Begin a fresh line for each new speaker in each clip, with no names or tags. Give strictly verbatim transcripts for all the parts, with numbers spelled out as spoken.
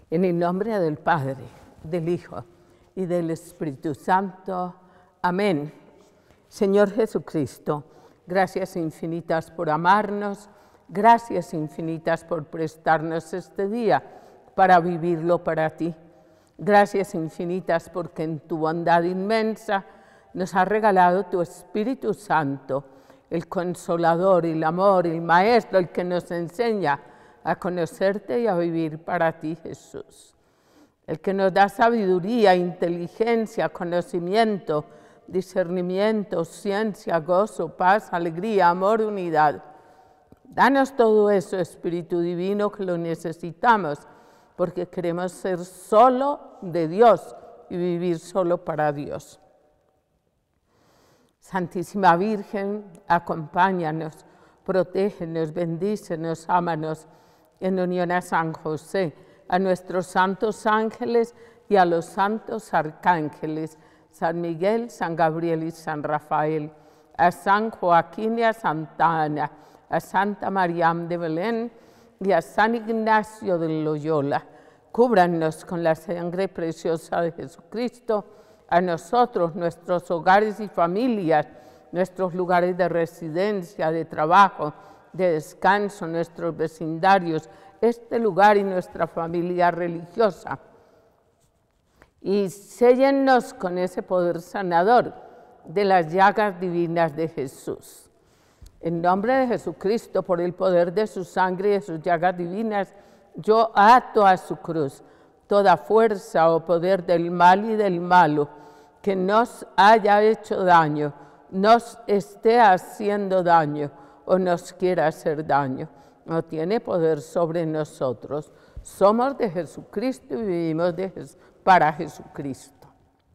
En el nombre del Padre, del Hijo y del Espíritu Santo. Amén. Señor Jesucristo, gracias infinitas por amarnos, gracias infinitas por prestarnos este día para vivirlo para ti. Gracias infinitas porque en tu bondad inmensa nos has regalado tu Espíritu Santo, el Consolador, el Amor, el Maestro, el que nos enseña a conocerte y a vivir para ti, Jesús. El que nos da sabiduría, inteligencia, conocimiento, discernimiento, ciencia, gozo, paz, alegría, amor, unidad. Danos todo eso, Espíritu Divino, que lo necesitamos, porque queremos ser solo de Dios y vivir solo para Dios. Santísima Virgen, acompáñanos, protégenos, bendícenos, ámanos, en unión a San José, a nuestros santos ángeles y a los santos arcángeles, San Miguel, San Gabriel y San Rafael, a San Joaquín y a Santa Ana, a Santa Mariam de Belén y a San Ignacio de Loyola. Cúbranos con la sangre preciosa de Jesucristo, a nosotros, nuestros hogares y familias, nuestros lugares de residencia, de trabajo, de descanso, nuestros vecindarios, este lugar y nuestra familia religiosa. Y séllennos con ese poder sanador de las llagas divinas de Jesús. En nombre de Jesucristo, por el poder de su sangre y de sus llagas divinas, yo ato a su cruz toda fuerza o poder del mal y del malo que nos haya hecho daño, nos esté haciendo daño o nos quiera hacer daño. No tiene poder sobre nosotros. Somos de Jesucristo y vivimos de Jes- para Jesucristo.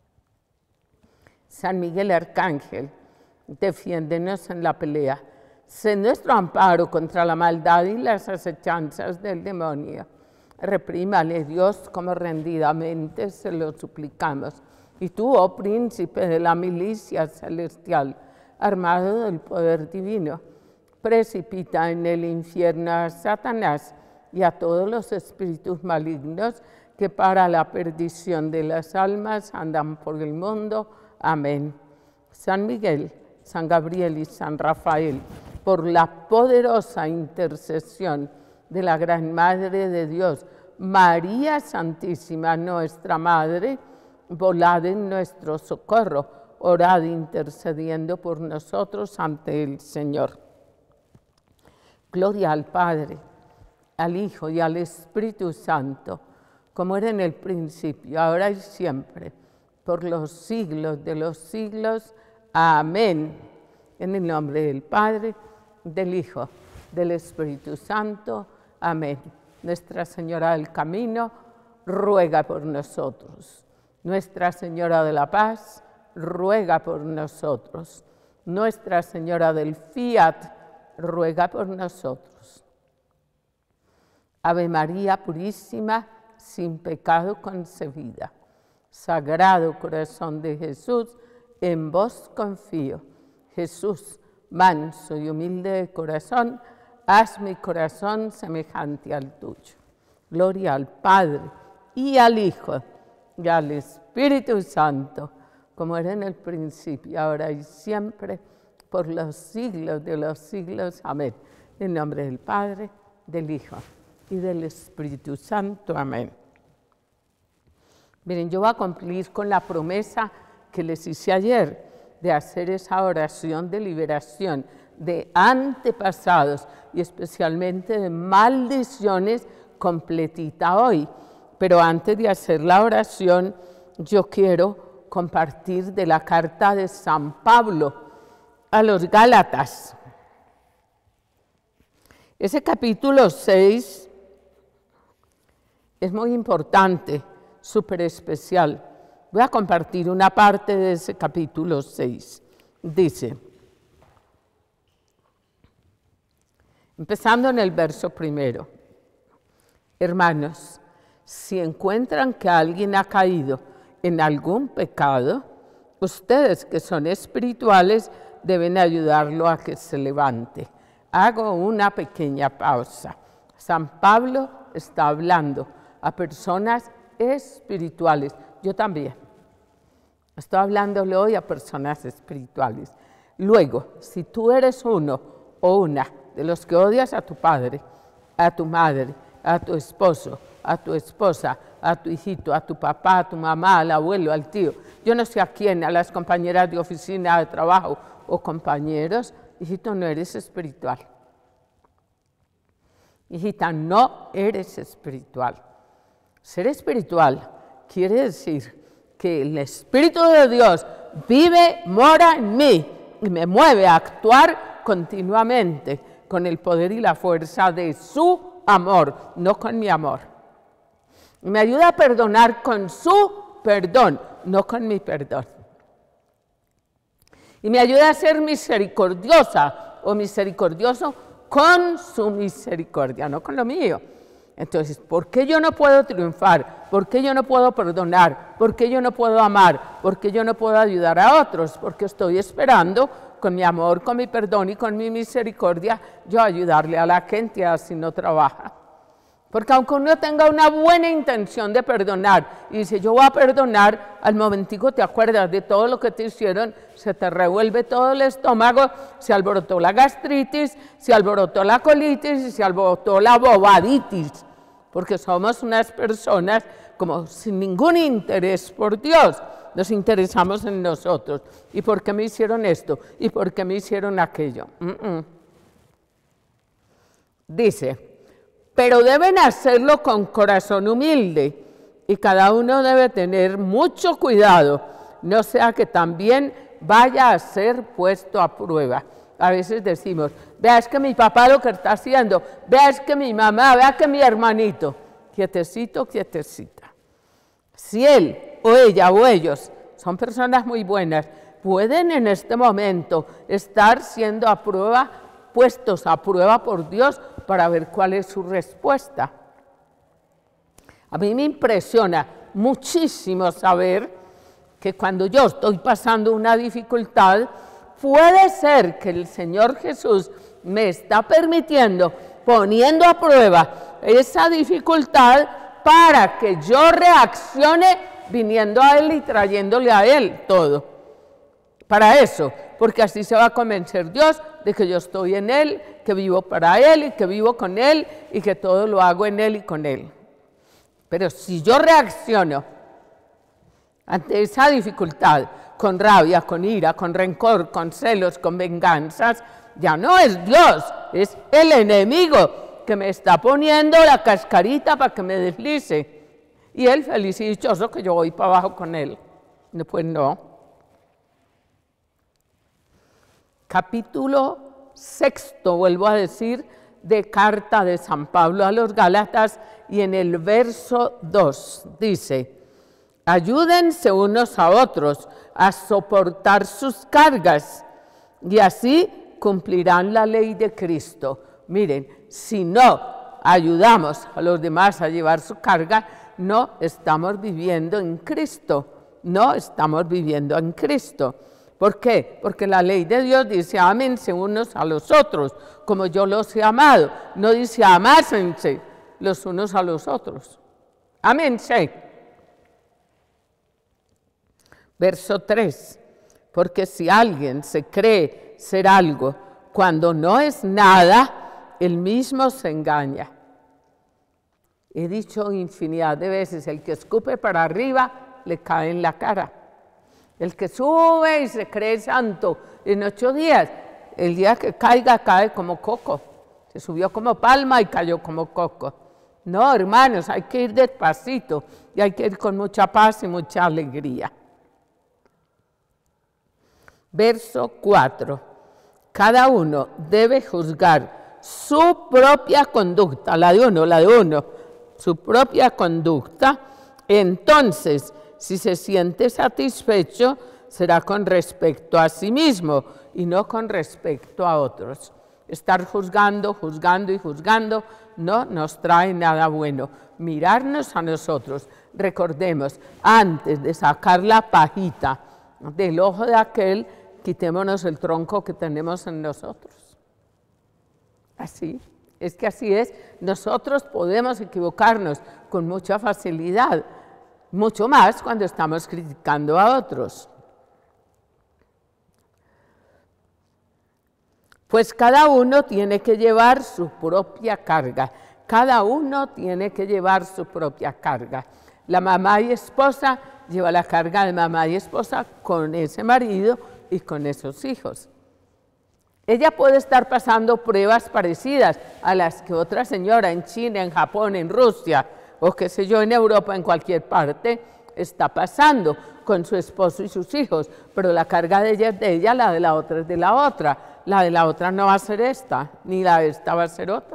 San Miguel Arcángel, defiéndenos en la pelea. Sé nuestro amparo contra la maldad y las acechanzas del demonio. Reprímale, Dios, como rendidamente se lo suplicamos. Y tú, oh príncipe de la milicia celestial, armado del poder divino, precipita en el infierno a Satanás y a todos los espíritus malignos que para la perdición de las almas andan por el mundo. Amén. San Miguel, San Gabriel y San Rafael, por la poderosa intercesión de la Gran Madre de Dios, María Santísima, nuestra Madre, volad en nuestro socorro, orad intercediendo por nosotros ante el Señor. Gloria al Padre, al Hijo y al Espíritu Santo, como era en el principio, ahora y siempre, por los siglos de los siglos. Amén. En el nombre del Padre, del Hijo, del Espíritu Santo. Amén. Nuestra Señora del Camino, ruega por nosotros. Nuestra Señora de la Paz, ruega por nosotros. Nuestra Señora del Fiat, ruega por nosotros. Ave María Purísima, sin pecado concebida. Sagrado Corazón de Jesús, en vos confío. Jesús, manso y humilde de corazón, haz mi corazón semejante al tuyo. Gloria al Padre, y al Hijo, y al Espíritu Santo, como era en el principio, ahora y siempre, por los siglos de los siglos. Amén. En nombre del Padre, del Hijo y del Espíritu Santo. Amén. Miren, yo voy a cumplir con la promesa que les hice ayer de hacer esa oración de liberación de antepasados y especialmente de maldiciones completita hoy. Pero antes de hacer la oración, yo quiero compartir de la carta de San Pablo a los Gálatas. Ese capítulo seis es muy importante, súper especial. Voy a compartir una parte de ese capítulo seis. Dice, empezando en el verso primero: hermanos, si encuentran que alguien ha caído en algún pecado, ustedes que son espirituales deben ayudarlo a que se levante. Hago una pequeña pausa. San Pablo está hablando a personas espirituales. Yo también. Estoy hablándole hoy a personas espirituales. Luego, si tú eres uno o una de los que odias a tu padre, a tu madre, a tu esposo, a tu esposa, a tu hijito, a tu papá, a tu mamá, al abuelo, al tío, yo no sé a quién, a las compañeras de oficina, de trabajo o compañeros, hijito, no eres espiritual. Hijita, no eres espiritual. Ser espiritual quiere decir que el Espíritu de Dios vive, mora en mí y me mueve a actuar continuamente con el poder y la fuerza de su amor, no con mi amor. Y me ayuda a perdonar con su perdón, no con mi perdón. Y me ayuda a ser misericordiosa o misericordioso con su misericordia, no con lo mío. Entonces, ¿por qué yo no puedo triunfar? ¿Por qué yo no puedo perdonar? ¿Por qué yo no puedo amar? ¿Por qué yo no puedo ayudar a otros? Porque estoy esperando con mi amor, con mi perdón y con mi misericordia, yo ayudarle a la gente así no trabaja. Porque aunque uno tenga una buena intención de perdonar y dice, yo voy a perdonar, al momentico te acuerdas de todo lo que te hicieron, se te revuelve todo el estómago, se alborotó la gastritis, se alborotó la colitis y se alborotó la bobaditis. Porque somos unas personas como sin ningún interés por Dios. Nos interesamos en nosotros. ¿Y por qué me hicieron esto? ¿Y por qué me hicieron aquello? Mm-mm. Dice, pero deben hacerlo con corazón humilde y cada uno debe tener mucho cuidado, no sea que también vaya a ser puesto a prueba. A veces decimos, vea es que mi papá lo que está haciendo, vea es que mi mamá, vea que mi hermanito, quietecito, quietecita. Si él o ella o ellos son personas muy buenas, pueden en este momento estar siendo a prueba, puestos a prueba por Dios para ver cuál es su respuesta. A mí me impresiona muchísimo saber que cuando yo estoy pasando una dificultad, puede ser que el Señor Jesús me está permitiendo, poniendo a prueba esa dificultad para que yo reaccione viniendo a Él y trayéndole a Él todo. Para eso, porque así se va a convencer Dios de que yo estoy en Él, que vivo para Él y que vivo con Él y que todo lo hago en Él y con Él. Pero si yo reacciono ante esa dificultad con rabia, con ira, con rencor, con celos, con venganzas, ya no es Dios, es el enemigo que me está poniendo la cascarita para que me deslice. Y Él feliz y dichoso que yo voy para abajo con Él. No, pues no. Capítulo sexto, vuelvo a decir, de carta de San Pablo a los Gálatas, y en el verso dos dice, ayúdense unos a otros a soportar sus cargas, y así cumplirán la ley de Cristo. Miren, si no ayudamos a los demás a llevar su carga, no estamos viviendo en Cristo, no estamos viviendo en Cristo. ¿Por qué? Porque la ley de Dios dice, ámense unos a los otros, como yo los he amado. No dice, amásense los unos a los otros. Ámense. Verso tres, porque si alguien se cree ser algo cuando no es nada, él mismo se engaña. He dicho infinidad de veces, el que escupe para arriba le cae en la cara. El que sube y se cree santo en ocho días, el día que caiga, cae como coco. Se subió como palma y cayó como coco. No, hermanos, hay que ir despacito y hay que ir con mucha paz y mucha alegría. Verso cuatro. Cada uno debe juzgar su propia conducta, la de uno, la de uno, su propia conducta. Entonces, si se siente satisfecho, será con respecto a sí mismo y no con respecto a otros. Estar juzgando, juzgando y juzgando no nos trae nada bueno. Mirarnos a nosotros. Recordemos, antes de sacar la pajita del ojo de aquel, quitémonos el tronco que tenemos en nosotros. Así, Es que así es, nosotros podemos equivocarnos con mucha facilidad, mucho más cuando estamos criticando a otros. Pues cada uno tiene que llevar su propia carga, cada uno tiene que llevar su propia carga. La mamá y esposa lleva la carga de mamá y esposa con ese marido y con esos hijos. Ella puede estar pasando pruebas parecidas a las que otra señora en China, en Japón, en Rusia, o qué sé yo, en Europa, en cualquier parte, está pasando con su esposo y sus hijos, pero la carga de ella es de ella, la de la otra es de la otra. La de la otra no va a ser esta, ni la de esta va a ser otra.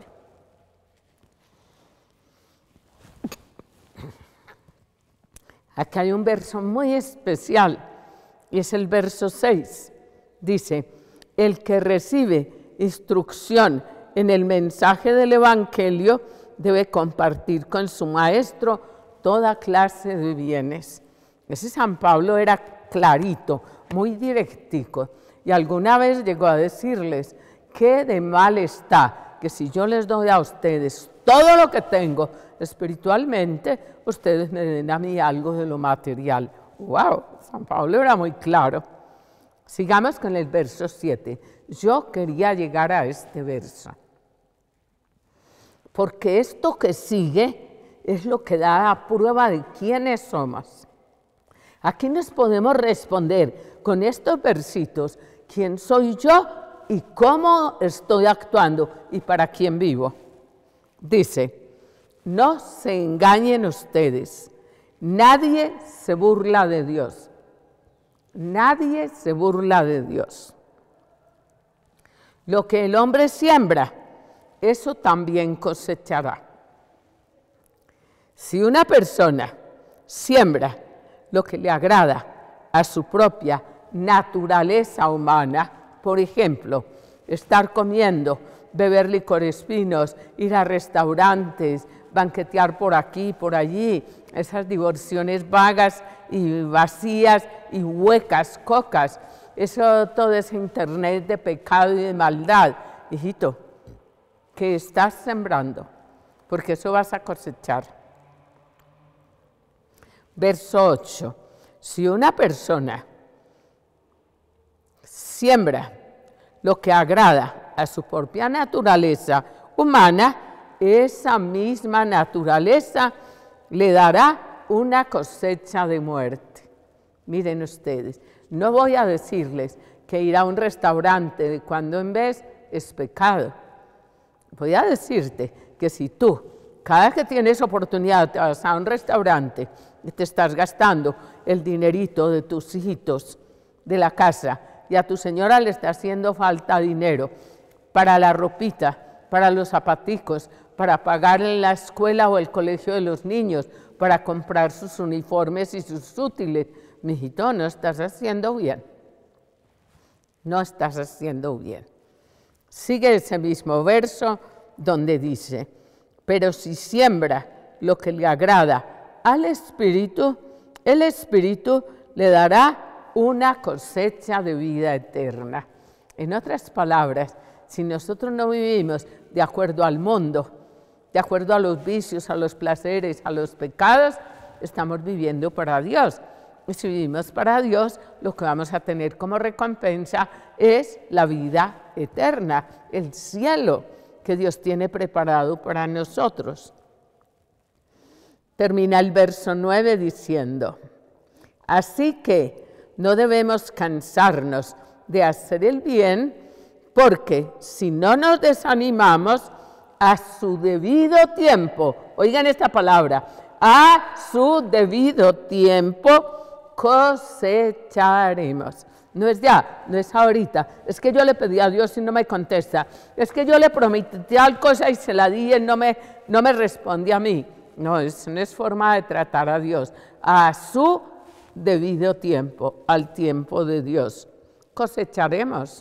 Aquí hay un verso muy especial, y es el verso seis. Dice, el que recibe instrucción en el mensaje del Evangelio debe compartir con su maestro toda clase de bienes. Ese San Pablo era clarito, muy directico, y alguna vez llegó a decirles, qué de mal está que si yo les doy a ustedes todo lo que tengo espiritualmente, ustedes me den a mí algo de lo material. ¡Wow! San Pablo era muy claro. Sigamos con el verso siete. Yo quería llegar a este verso, porque esto que sigue es lo que da a prueba de quiénes somos. Aquí nos podemos responder con estos versitos, quién soy yo y cómo estoy actuando y para quién vivo. Dice, no se engañen ustedes, nadie se burla de Dios, nadie se burla de Dios. Lo que el hombre siembra, eso también cosechará. Si una persona siembra lo que le agrada a su propia naturaleza humana, por ejemplo, estar comiendo, beber licores finos, ir a restaurantes, banquetear por aquí, por allí, esas diversiones vagas y vacías y huecas, cocas, eso, todo ese internet de pecado y de maldad, hijito, que estás sembrando, porque eso vas a cosechar. Verso ocho, si una persona siembra lo que agrada a su propia naturaleza humana, esa misma naturaleza le dará una cosecha de muerte. Miren ustedes, no voy a decirles que ir a un restaurante de cuando en vez es pecado. Voy a decirte que si tú, cada que tienes oportunidad, te vas a un restaurante y te estás gastando el dinerito de tus hijitos de la casa y a tu señora le está haciendo falta dinero para la ropita, para los zapaticos, para pagar en la escuela o el colegio de los niños, para comprar sus uniformes y sus útiles, mijito, no estás haciendo bien. No estás haciendo bien. Sigue ese mismo verso donde dice, pero si siembra lo que le agrada al Espíritu, el Espíritu le dará una cosecha de vida eterna. En otras palabras, si nosotros no vivimos de acuerdo al mundo, de acuerdo a los vicios, a los placeres, a los pecados, estamos viviendo para Dios. Y si vivimos para Dios, lo que vamos a tener como recompensa es la vida eterna, el cielo que Dios tiene preparado para nosotros. Termina el verso nueve diciendo, así que no debemos cansarnos de hacer el bien, porque si no nos desanimamos, a su debido tiempo, oigan esta palabra, a su debido tiempo cosecharemos. No es ya, no es ahorita, es que yo le pedí a Dios y no me contesta, es que yo le prometí tal cosa y se la di y no me, no me responde a mí. No, eso no es forma de tratar a Dios. A su debido tiempo, al tiempo de Dios, cosecharemos.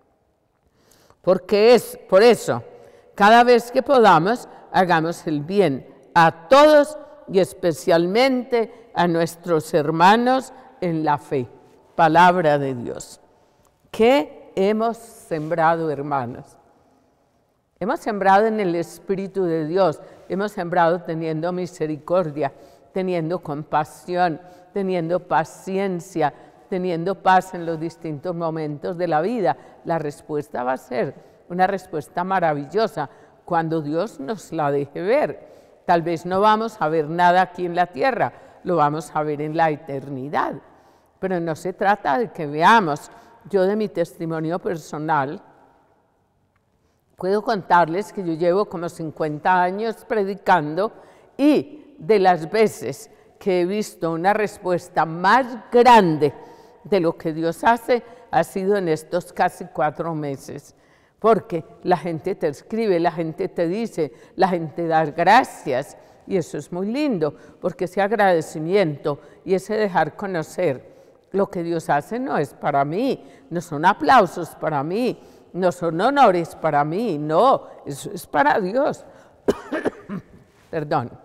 Porque es por eso, cada vez que podamos, hagamos el bien a todos y especialmente a nuestros hermanos en la fe. Palabra de Dios. ¿Qué hemos sembrado, hermanos? Hemos sembrado en el Espíritu de Dios, hemos sembrado teniendo misericordia, teniendo compasión, teniendo paciencia, teniendo paz en los distintos momentos de la vida. La respuesta va a ser una respuesta maravillosa cuando Dios nos la deje ver. Tal vez no vamos a ver nada aquí en la tierra, lo vamos a ver en la eternidad. Pero no se trata de que veamos. Yo de mi testimonio personal puedo contarles que yo llevo como cincuenta años predicando y de las veces que he visto una respuesta más grande de lo que Dios hace ha sido en estos casi cuatro meses. Porque la gente te escribe, la gente te dice, la gente da gracias y eso es muy lindo, porque ese agradecimiento y ese dejar conocer lo que Dios hace no es para mí, no son aplausos para mí, no son honores para mí, no, eso es para Dios. Perdón.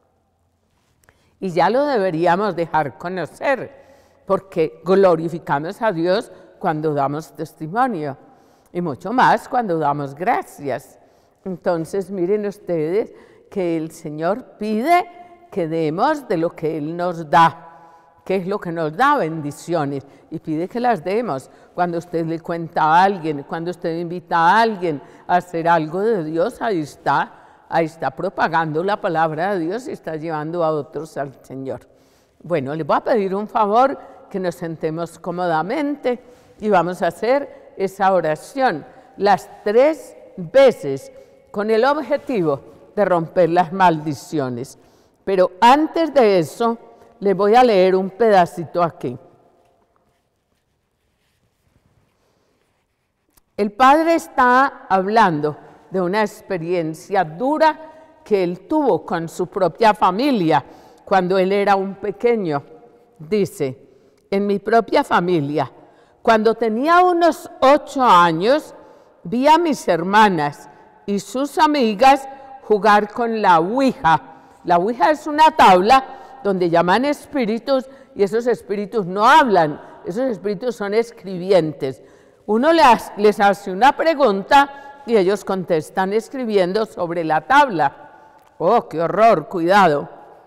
Y ya lo deberíamos dejar conocer, porque glorificamos a Dios cuando damos testimonio. Y mucho más cuando damos gracias. Entonces, miren ustedes que el Señor pide que demos de lo que Él nos da. ¿Qué es lo que nos da? Bendiciones. Y pide que las demos. Cuando usted le cuenta a alguien, cuando usted invita a alguien a hacer algo de Dios, ahí está, ahí está propagando la palabra de Dios y está llevando a otros al Señor. Bueno, les voy a pedir un favor, que nos sentemos cómodamente y vamos a hacer esa oración las tres veces con el objetivo de romper las maldiciones. Pero antes de eso, les voy a leer un pedacito aquí. El padre está hablando de una experiencia dura que él tuvo con su propia familia cuando él era un pequeño. Dice, en mi propia familia, cuando tenía unos ocho años, vi a mis hermanas y sus amigas jugar con la ouija. La ouija es una tabla donde llaman espíritus y esos espíritus no hablan, esos espíritus son escribientes. Uno les, les hace una pregunta y ellos contestan escribiendo sobre la tabla. ¡Oh, qué horror! Cuidado.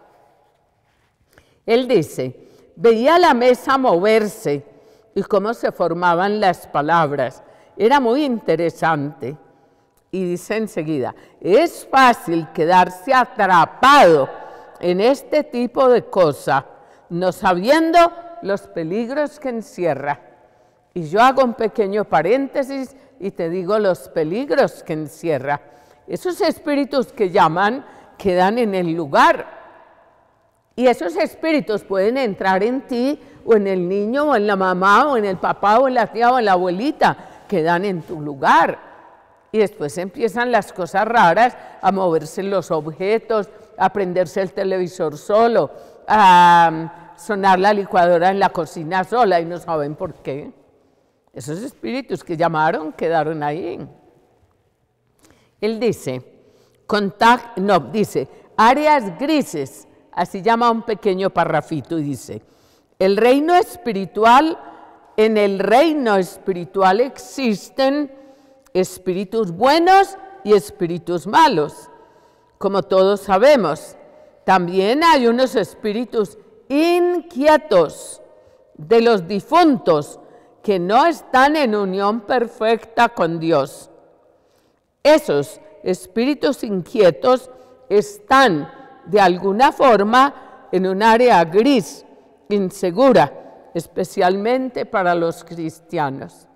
Él dice, veía la mesa moverse y cómo se formaban las palabras. Era muy interesante. Y dice enseguida, es fácil quedarse atrapado en este tipo de cosas, no sabiendo los peligros que encierra. Y yo hago un pequeño paréntesis y te digo los peligros que encierra. Esos espíritus que llaman quedan en el lugar. Y esos espíritus pueden entrar en ti, o en el niño, o en la mamá, o en el papá, o en la tía, o en la abuelita, quedan en tu lugar. Y después empiezan las cosas raras, a moverse los objetos, a prenderse el televisor solo, a sonar la licuadora en la cocina sola, y no saben por qué. Esos espíritus que llamaron quedaron ahí. Él dice, contact, no, dice, áreas grises, así llama un pequeño parrafito y dice, el reino espiritual, en el reino espiritual existen espíritus buenos y espíritus malos. Como todos sabemos, también hay unos espíritus inquietos de los difuntos que no están en unión perfecta con Dios. Esos espíritus inquietos están de alguna forma en un área gris, insegura, especialmente para los cristianos.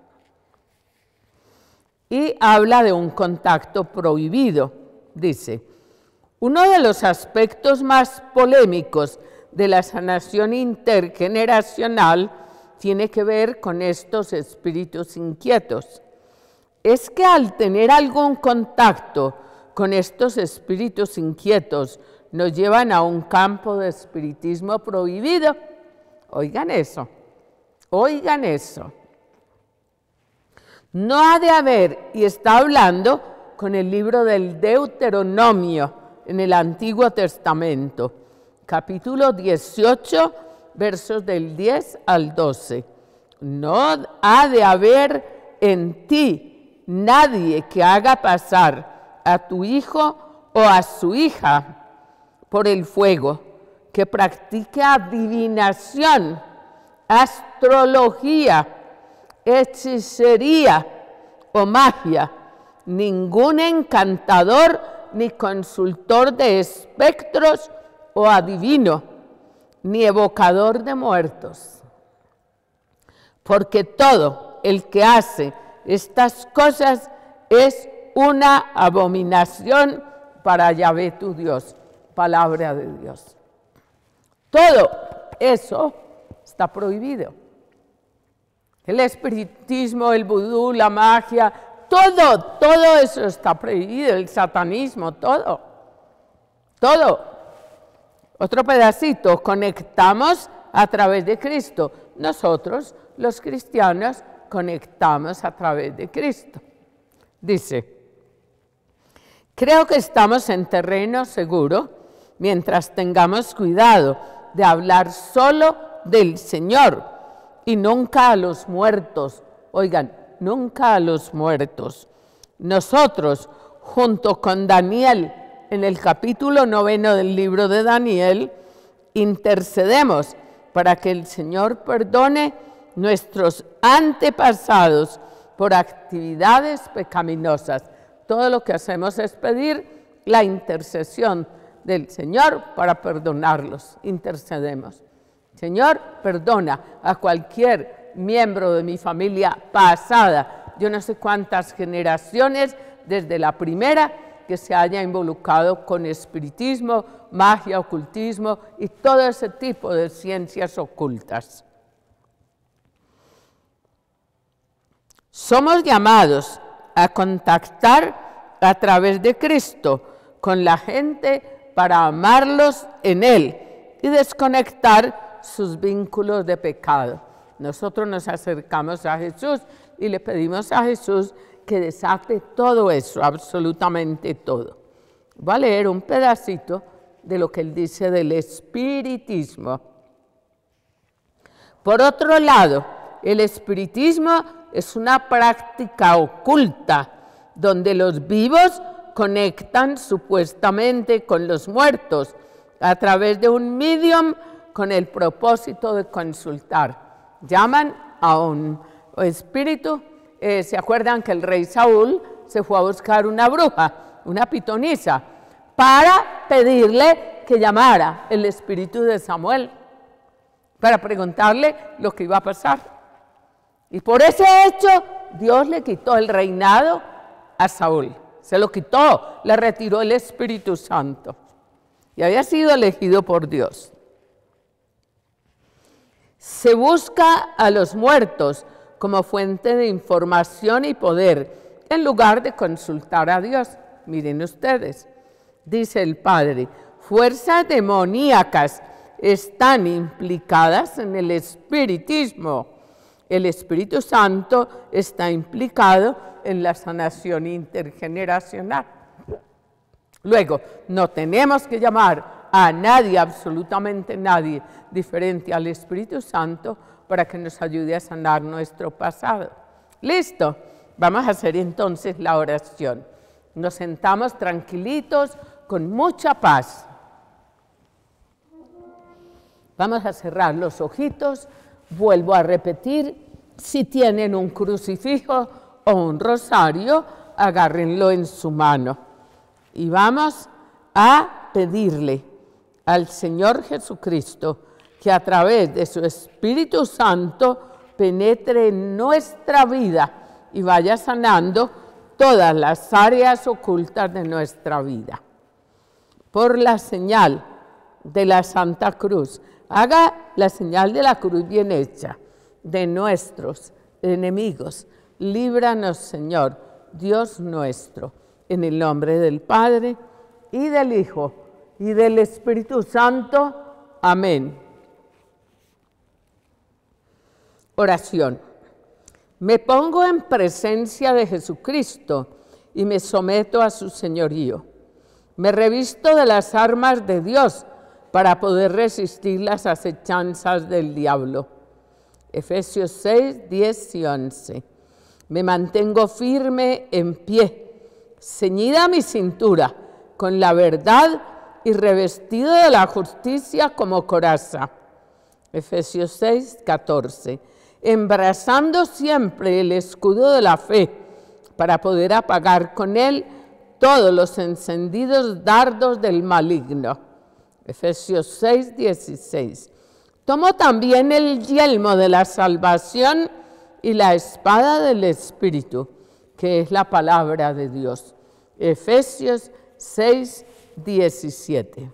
Y habla de un contacto prohibido. Dice, uno de los aspectos más polémicos de la sanación intergeneracional tiene que ver con estos espíritus inquietos. Es que al tener algún contacto con estos espíritus inquietos, nos llevan a un campo de espiritismo prohibido. Oigan eso, oigan eso. No ha de haber, y está hablando con el libro del Deuteronomio en el Antiguo Testamento, capítulo dieciocho, versos del diez al doce. No ha de haber en ti nadie que haga pasar a tu hijo o a su hija por el fuego, que practique adivinación, astrología, hechicería o magia. Ningún encantador ni consultor de espectros o adivino, ni evocador de muertos. Porque todo el que hace estas cosas es una abominación para Yahvé tu Dios. Palabra de Dios. Todo eso está prohibido. El espiritismo, el vudú, la magia, todo, todo eso está prohibido. El satanismo, todo, todo. Otro pedacito, conectamos a través de Cristo. Nosotros, los cristianos, conectamos a través de Cristo. Dice, creo que estamos en terreno seguro mientras tengamos cuidado de hablar solo del Señor y nunca a los muertos. Oigan, nunca a los muertos. Nosotros, junto con Daniel, en el capítulo noveno del libro de Daniel, intercedemos para que el Señor perdone nuestros antepasados por actividades pecaminosas. Todo lo que hacemos es pedir la intercesión del Señor para perdonarlos. Intercedemos. Señor, perdona a cualquier miembro de mi familia pasada, yo no sé cuántas generaciones, desde la primera, que se haya involucrado con espiritismo, magia, ocultismo y todo ese tipo de ciencias ocultas. Somos llamados a contactar a través de Cristo con la gente para amarlos en Él y desconectar sus vínculos de pecado. Nosotros nos acercamos a Jesús y le pedimos a Jesús que desate todo eso, absolutamente todo. Voy a leer un pedacito de lo que él dice del espiritismo. Por otro lado, el espiritismo es una práctica oculta donde los vivos conectan supuestamente con los muertos a través de un medium con el propósito de consultar. Llaman a un espíritu. Eh, ¿Se acuerdan que el rey Saúl se fue a buscar una bruja, una pitonisa, para pedirle que llamara el espíritu de Samuel, para preguntarle lo que iba a pasar? Y por ese hecho, Dios le quitó el reinado a Saúl. Se lo quitó, le retiró el Espíritu Santo. Y había sido elegido por Dios. Se busca a los muertos como fuente de información y poder, en lugar de consultar a Dios. Miren ustedes, dice el Padre, fuerzas demoníacas están implicadas en el espiritismo. El Espíritu Santo está implicado en la sanación intergeneracional. Luego, no tenemos que llamar a nadie, absolutamente nadie, diferente al Espíritu Santo para que nos ayude a sanar nuestro pasado. ¿Listo? Vamos a hacer entonces la oración. Nos sentamos tranquilitos, con mucha paz. Vamos a cerrar los ojitos. Vuelvo a repetir, si tienen un crucifijo o un rosario, agárrenlo en su mano. Y vamos a pedirle al Señor Jesucristo que a través de su Espíritu Santo penetre en nuestra vida y vaya sanando todas las áreas ocultas de nuestra vida. Por la señal de la Santa Cruz, haga la señal de la cruz bien hecha, de nuestros enemigos. Líbranos, Señor, Dios nuestro, en el nombre del Padre, y del Hijo, y del Espíritu Santo. Amén. Oración. Me pongo en presencia de Jesucristo y me someto a su señorío. Me revisto de las armas de Dios para poder resistir las acechanzas del diablo. Efesios seis, diez y once. Me mantengo firme en pie, ceñida mi cintura con la verdad y revestido de la justicia como coraza. Efesios seis, catorce. Embrazando siempre el escudo de la fe para poder apagar con él todos los encendidos dardos del maligno. Efesios seis, dieciséis. Tomo también el yelmo de la salvación y la espada del Espíritu, que es la palabra de Dios. Efesios seis, diecisiete.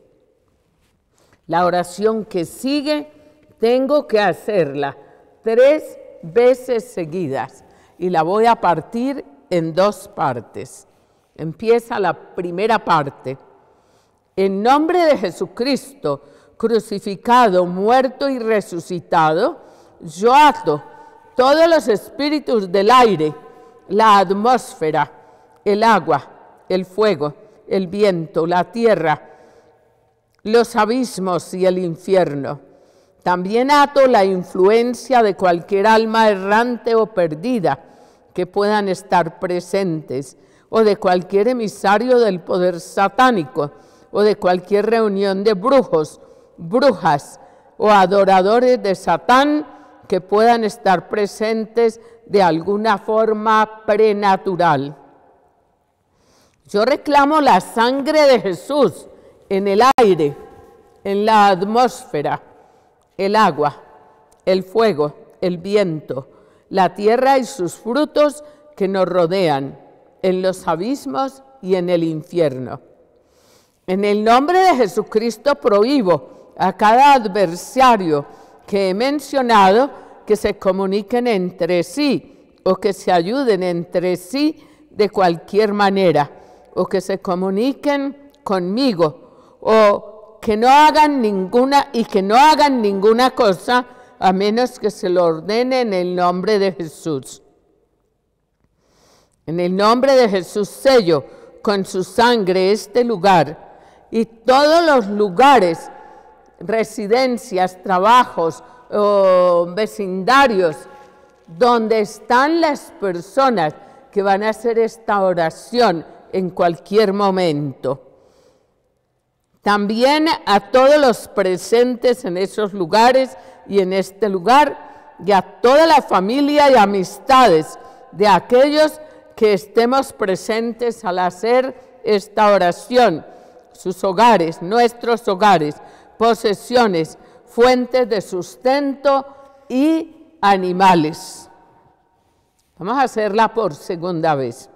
La oración que sigue tengo que hacerla tres veces seguidas y la voy a partir en dos partes. Empieza la primera parte. En nombre de Jesucristo, crucificado, muerto y resucitado, yo ato todos los espíritus del aire, la atmósfera, el agua, el fuego, el viento, la tierra, los abismos y el infierno. También ato la influencia de cualquier alma errante o perdida que puedan estar presentes, o de cualquier emisario del poder satánico, o de cualquier reunión de brujos, brujas o adoradores de Satán que puedan estar presentes de alguna forma prenatural. Yo reclamo la sangre de Jesús en el aire, en la atmósfera, el agua, el fuego, el viento, la tierra y sus frutos que nos rodean, en los abismos y en el infierno. En el nombre de Jesucristo prohíbo a cada adversario que he mencionado que se comuniquen entre sí o que se ayuden entre sí de cualquier manera, o que se comuniquen conmigo, o que no hagan ninguna y que no hagan ninguna cosa a menos que se lo ordene en el nombre de Jesús. En el nombre de Jesús sello con su sangre este lugar y todos los lugares, residencias, trabajos o vecindarios donde están las personas que van a hacer esta oración en cualquier momento. También a todos los presentes en esos lugares y en este lugar, y a toda la familia y amistades de aquellos que estemos presentes al hacer esta oración, sus hogares, nuestros hogares, posesiones, fuentes de sustento y animales. Vamos a hacerla por segunda vez.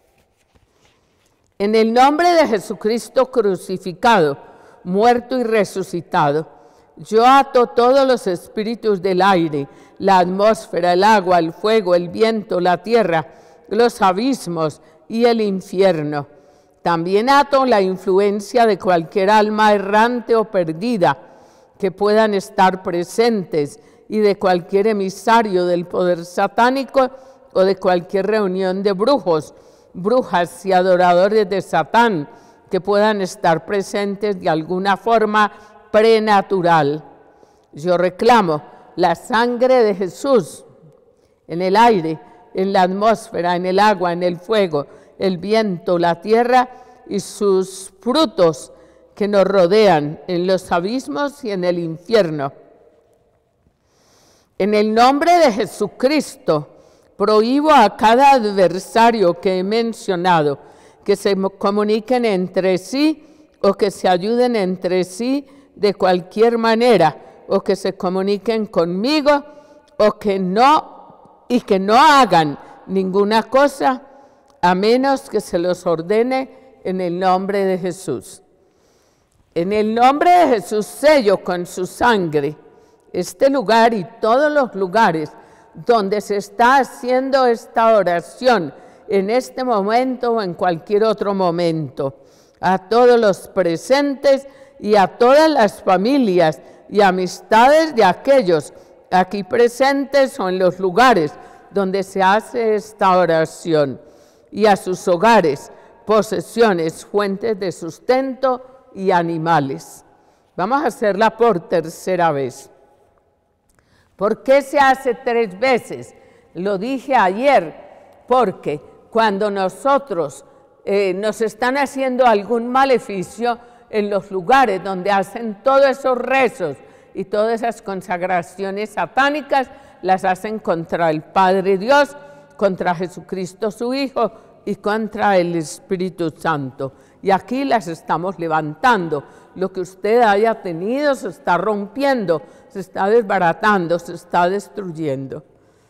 En el nombre de Jesucristo crucificado, muerto y resucitado, yo ato todos los espíritus del aire, la atmósfera, el agua, el fuego, el viento, la tierra, los abismos y el infierno. También ato la influencia de cualquier alma errante o perdida que puedan estar presentes y de cualquier emisario del poder satánico o de cualquier reunión de brujos, brujas y adoradores de Satán que puedan estar presentes de alguna forma prenatural. Yo reclamo la sangre de Jesús en el aire, en la atmósfera, en el agua, en el fuego, el viento, la tierra y sus frutos que nos rodean en los abismos y en el infierno. En el nombre de Jesucristo, prohíbo a cada adversario que he mencionado que se comuniquen entre sí o que se ayuden entre sí de cualquier manera, o que se comuniquen conmigo, o que no, y que no hagan ninguna cosa a menos que se los ordene en el nombre de Jesús. En el nombre de Jesús sello con su sangre este lugar y todos los lugares donde se está haciendo esta oración en este momento o en cualquier otro momento, a todos los presentes y a todas las familias y amistades de aquellos aquí presentes o en los lugares donde se hace esta oración, y a sus hogares, posesiones, fuentes de sustento y animales. Vamos a hacerla por tercera vez. ¿Por qué se hace tres veces? Lo dije ayer, porque cuando nosotros eh, nos están haciendo algún maleficio en los lugares donde hacen todos esos rezos y todas esas consagraciones satánicas, las hacen contra el Padre Dios, contra Jesucristo su Hijo y contra el Espíritu Santo. Y aquí las estamos levantando. Lo que usted haya tenido se está rompiendo, se está desbaratando, se está destruyendo.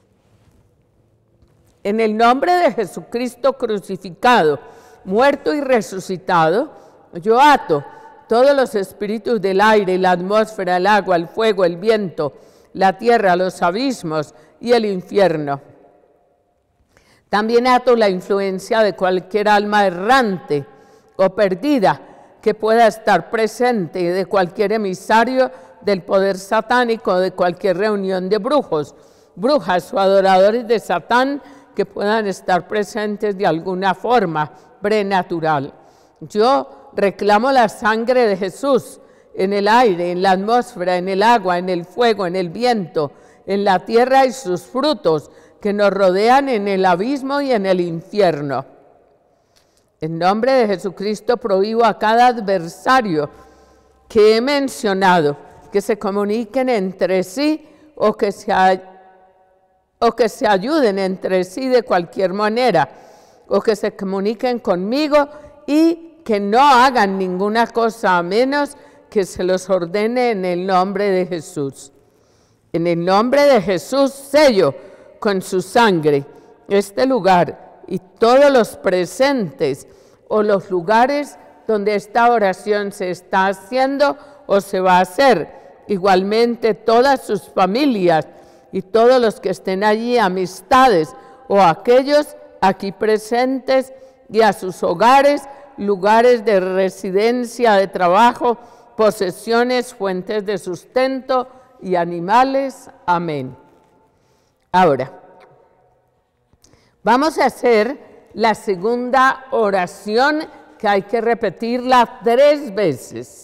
En el nombre de Jesucristo crucificado, muerto y resucitado, yo ato todos los espíritus del aire, la atmósfera, el agua, el fuego, el viento, la tierra, los abismos y el infierno. También ato la influencia de cualquier alma errante o perdida que pueda estar presente, de cualquier emisario del poder satánico, de cualquier reunión de brujos, brujas o adoradores de Satán que puedan estar presentes de alguna forma prenatural. Yo reclamo la sangre de Jesús en el aire, en la atmósfera, en el agua, en el fuego, en el viento, en la tierra y sus frutos que nos rodean, en el abismo y en el infierno. En nombre de Jesucristo prohíbo a cada adversario que he mencionado que se comuniquen entre sí o que se, o que se ayuden entre sí de cualquier manera, o que se comuniquen conmigo y que no hagan ninguna cosa a menos que se los ordene en el nombre de Jesús. En el nombre de Jesús sello con su sangre este lugar y todos los presentes o los lugares donde esta oración se está haciendo o se va a hacer. Igualmente todas sus familias y todos los que estén allí, amistades o aquellos aquí presentes y a sus hogares, lugares de residencia, de trabajo, posesiones, fuentes de sustento y animales. Amén. Ahora, vamos a hacer la segunda oración que hay que repetirla tres veces.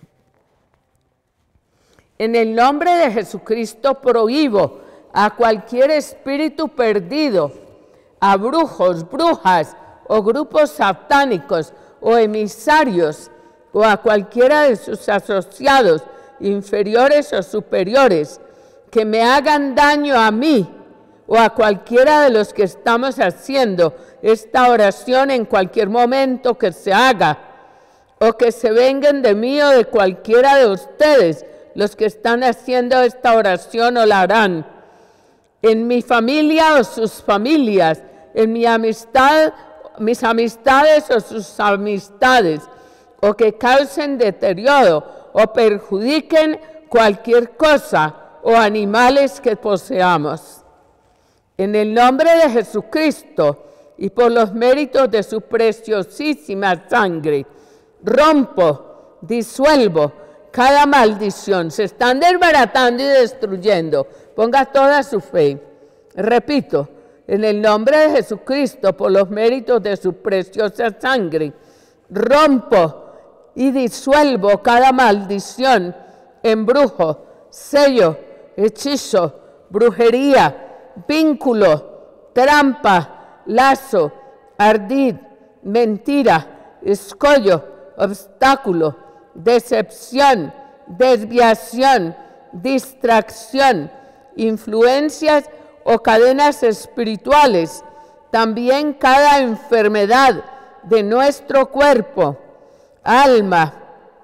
En el nombre de Jesucristo prohíbo a cualquier espíritu perdido, a brujos, brujas o grupos satánicos o emisarios o a cualquiera de sus asociados inferiores o superiores que me hagan daño a mí o a cualquiera de los que estamos haciendo esta oración en cualquier momento que se haga, o que se vengan de mí o de cualquiera de ustedes, los que están haciendo esta oración o la harán, en mi familia o sus familias, en mi amistad, mis amistades o sus amistades, o que causen deterioro o perjudiquen cualquier cosa o animales que poseamos. En el nombre de Jesucristo y por los méritos de su preciosísima sangre, rompo, disuelvo cada maldición. Se están desbaratando y destruyendo. Ponga toda su fe. Repito, en el nombre de Jesucristo, por los méritos de su preciosa sangre, rompo y disuelvo cada maldición, embrujo, sello, hechizo, brujería, vínculo, trampa, lazo, ardid, mentira, escollo, obstáculo, decepción, desviación, distracción, influencias o cadenas espirituales, también cada enfermedad de nuestro cuerpo, alma,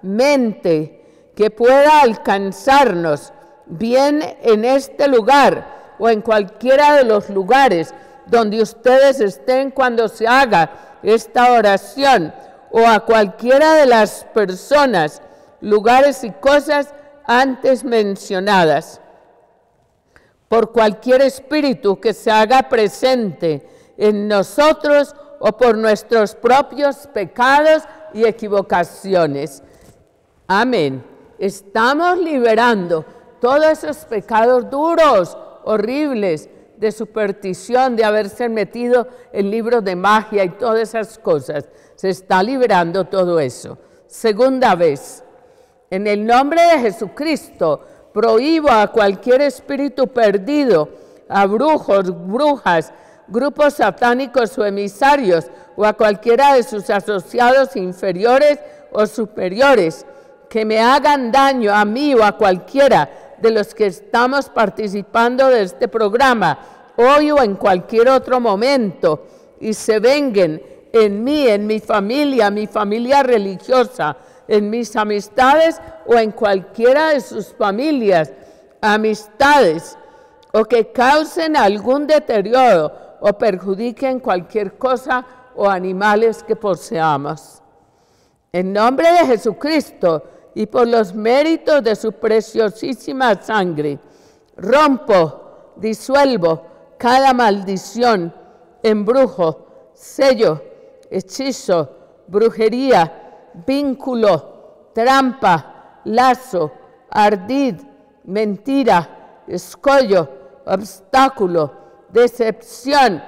mente, que pueda alcanzarnos bien en este lugar o en cualquiera de los lugares donde ustedes estén cuando se haga esta oración, o a cualquiera de las personas, lugares y cosas antes mencionadas, por cualquier espíritu que se haga presente en nosotros o por nuestros propios pecados y equivocaciones. Amén. Estamos liberando todos esos pecados duros, horribles, de superstición, de haberse metido en libros de magia y todas esas cosas. Se está liberando todo eso. Segunda vez, en el nombre de Jesucristo, prohíbo a cualquier espíritu perdido, a brujos, brujas, grupos satánicos o emisarios, o a cualquiera de sus asociados inferiores o superiores que me hagan daño a mí o a cualquiera de los que estamos participando de este programa, hoy o en cualquier otro momento, y se venguen en mí, en mi familia, mi familia religiosa, en mis amistades o en cualquiera de sus familias, amistades, o que causen algún deterioro o perjudiquen cualquier cosa o animales que poseamos. En nombre de Jesucristo y por los méritos de su preciosísima sangre, rompo, disuelvo cada maldición, embrujo, sello, hechizo, brujería, vínculo, trampa, lazo, ardid, mentira, escollo, obstáculo, decepción,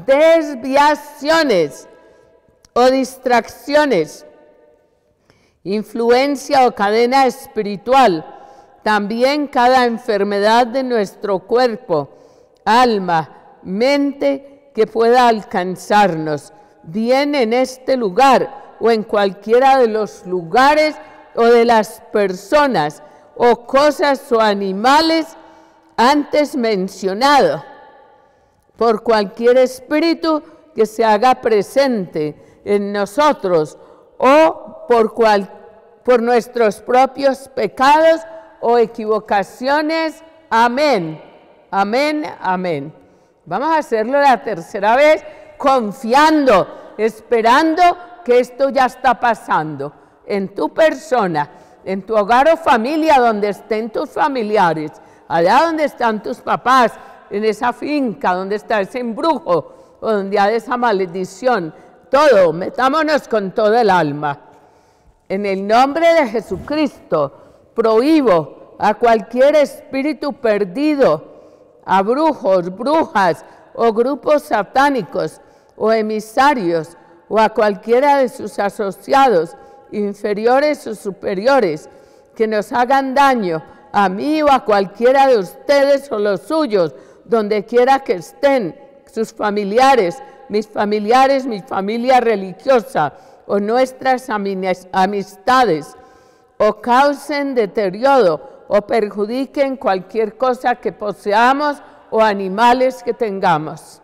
desviaciones o distracciones, influencia o cadena espiritual, también cada enfermedad de nuestro cuerpo, alma, mente que pueda alcanzarnos, bien en este lugar o en cualquiera de los lugares o de las personas o cosas o animales antes mencionado, por cualquier espíritu que se haga presente en nosotros o por, cual, por nuestros propios pecados o equivocaciones. Amén, amén, amén. Vamos a hacerlo la tercera vez, confiando, esperando que esto ya está pasando en tu persona, en tu hogar o familia, donde estén tus familiares, allá donde están tus papás, en esa finca donde está ese embrujo o donde hay esa maldición. Todo, metámonos con todo el alma. En el nombre de Jesucristo, prohíbo a cualquier espíritu perdido, a brujos, brujas o grupos satánicos o emisarios o a cualquiera de sus asociados, inferiores o superiores, que nos hagan daño a mí o a cualquiera de ustedes o los suyos, donde quiera que estén, sus familiares, mis familiares, mi familia religiosa o nuestras amistades, o causen deterioro o perjudiquen cualquier cosa que poseamos o animales que tengamos.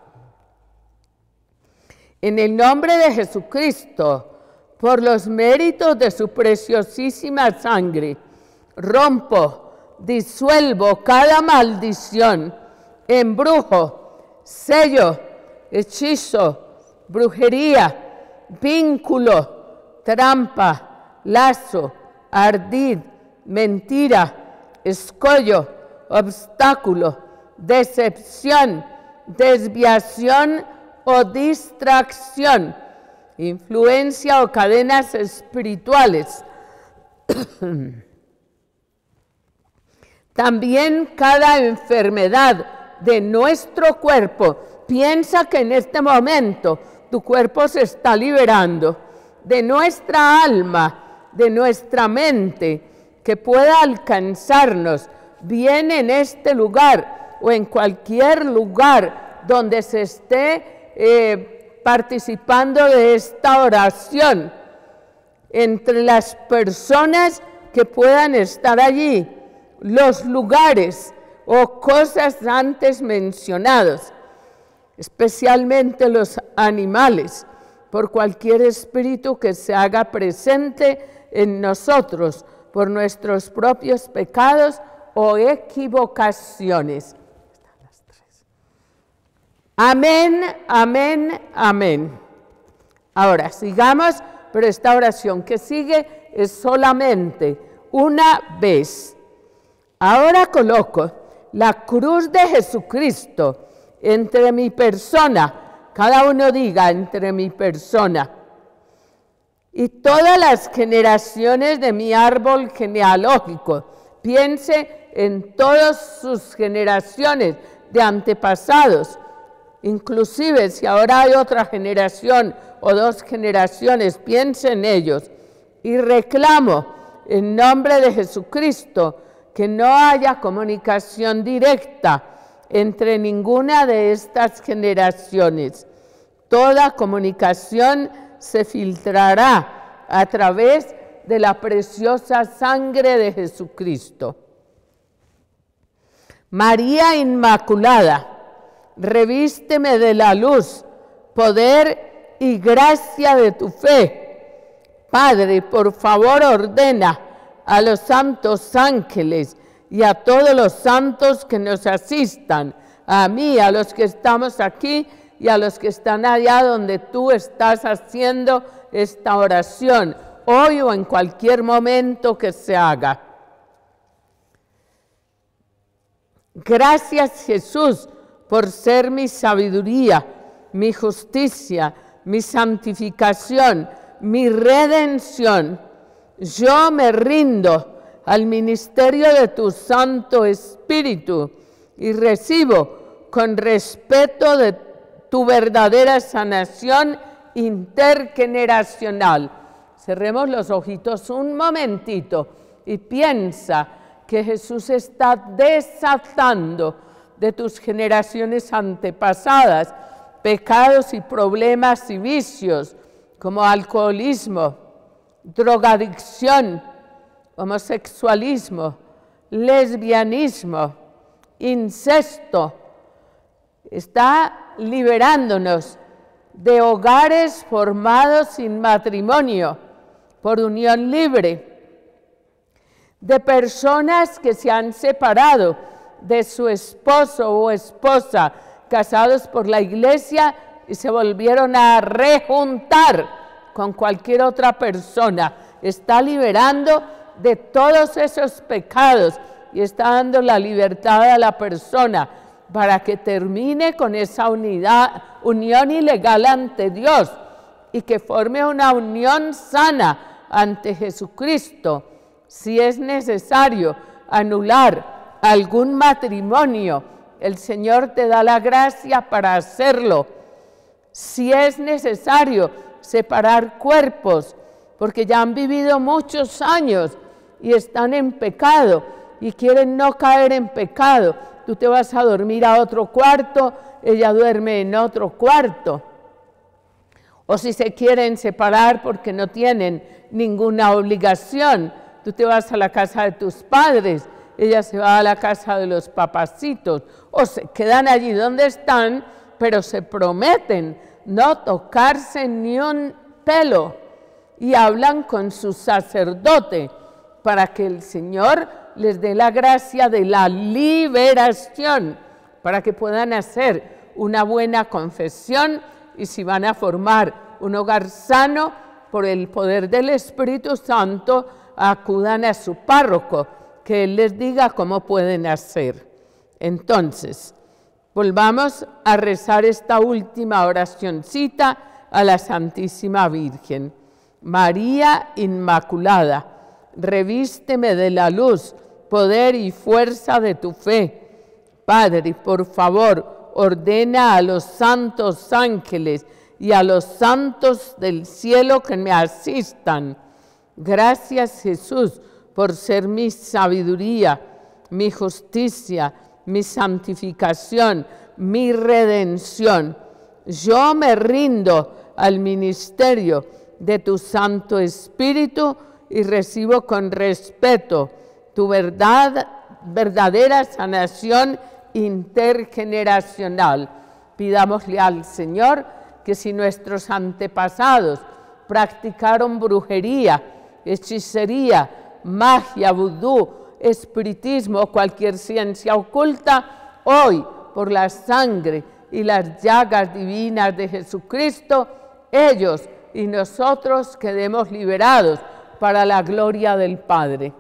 En el nombre de Jesucristo, por los méritos de su preciosísima sangre, rompo, disuelvo cada maldición, embrujo, sello, hechizo, brujería, vínculo, trampa, lazo, ardid, mentira, escollo, obstáculo, decepción, desviación o distracción, influencia o cadenas espirituales. También cada enfermedad de nuestro cuerpo. Piensa que en este momento tu cuerpo se está liberando de nuestra alma, de nuestra mente, que pueda alcanzarnos bien en este lugar o en cualquier lugar donde se esté eh, participando de esta oración, entre las personas que puedan estar allí, los lugares o cosas antes mencionados, especialmente los animales, por cualquier espíritu que se haga presente en nosotros, por nuestros propios pecados o equivocaciones. Amén, amén, amén. Ahora, sigamos, pero esta oración que sigue es solamente una vez. Ahora coloco la cruz de Jesucristo entre mi persona, cada uno diga entre mi persona, y todas las generaciones de mi árbol genealógico. Piense en todas sus generaciones de antepasados, inclusive si ahora hay otra generación o dos generaciones, piense en ellos. Y reclamo en nombre de Jesucristo que no haya comunicación directa entre ninguna de estas generaciones. Toda comunicación se filtrará a través de la preciosa sangre de Jesucristo. María Inmaculada, revísteme de la luz, poder y gracia de tu fe. Padre, por favor, ordena a los santos ángeles y a todos los santos que nos asistan, a mí, a los que estamos aquí y a los que están allá donde tú estás haciendo esta oración, hoy o en cualquier momento que se haga. Gracias, Jesús, por ser mi sabiduría, mi justicia, mi santificación, mi redención. Yo me rindo al ministerio de tu Santo Espíritu y recibo con respeto de tu verdadera sanación intergeneracional. Cerremos los ojitos un momentito y piensa que Jesús está desatando de tus generaciones antepasadas pecados y problemas y vicios como alcoholismo, drogadicción, homosexualismo, lesbianismo, incesto. Está liberándonos de hogares formados sin matrimonio, por unión libre, de personas que se han separado de su esposo o esposa, casados por la iglesia y se volvieron a rejuntar con cualquier otra persona. Está liberando de todos esos pecados y está dando la libertad a la persona para que termine con esa unidad, unión ilegal ante Dios y que forme una unión sana ante Jesucristo. Si es necesario anular algún matrimonio, el Señor te da la gracia para hacerlo. Si es necesario separar cuerpos, porque ya han vivido muchos años y están en pecado y quieren no caer en pecado, tú te vas a dormir a otro cuarto, ella duerme en otro cuarto. O si se quieren separar porque no tienen ninguna obligación, tú te vas a la casa de tus padres, ella se va a la casa de los papacitos, o se quedan allí donde están, pero se prometen no tocarse ni un pelo y hablan con su sacerdote para que el Señor les dé la gracia de la liberación, para que puedan hacer una buena confesión y si van a formar un hogar sano por el poder del Espíritu Santo, acudan a su párroco, que él les diga cómo pueden hacer. Entonces, volvamos a rezar esta última oracioncita a la Santísima Virgen. María Inmaculada, revísteme de la luz, poder y fuerza de tu fe. Padre, por favor, ordena a los santos ángeles y a los santos del cielo que me asistan. Gracias, Jesús, por ser mi sabiduría, mi justicia, mi santificación, mi redención. Yo me rindo al ministerio de tu Santo Espíritu y recibo con respeto tu verdad, verdadera sanación intergeneracional. Pidámosle al Señor que si nuestros antepasados practicaron brujería, hechicería, magia, vudú, espiritismo, cualquier ciencia oculta, hoy por la sangre y las llagas divinas de Jesucristo, ellos y nosotros quedemos liberados para la gloria del Padre.